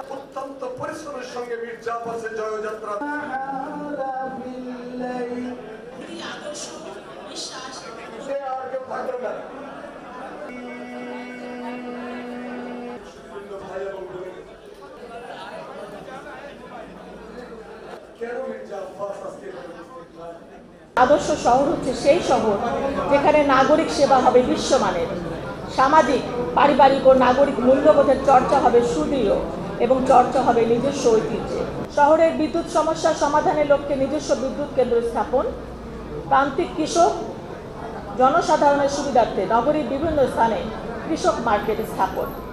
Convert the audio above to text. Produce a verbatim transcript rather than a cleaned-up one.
অত্যন্ত পরিশ্রমের সঙ্গে মির্জা আব্বাসের জয়যাত্রা। আদর্শ বিশ্বাস আর কেউ থাকবে না। আদর্শ শহর হচ্ছে সেই শহর যেখানে নাগরিক সেবা হবে বিশ্বমানের, সামাজিক, পারিবারিক ও নাগরিক মূল্যবোধের চর্চা হবে সুদৃঢ় এবং চর্চা হবে নিজস্ব ঐতিহ্যে। শহরের বিদ্যুৎ সমস্যার সমাধানের লক্ষ্যে নিজস্ব বিদ্যুৎ কেন্দ্র স্থাপন, প্রান্তিক কৃষক জনসাধারণের সুবিধার্থে নগরীর বিভিন্ন স্থানে কৃষক মার্কেট স্থাপন।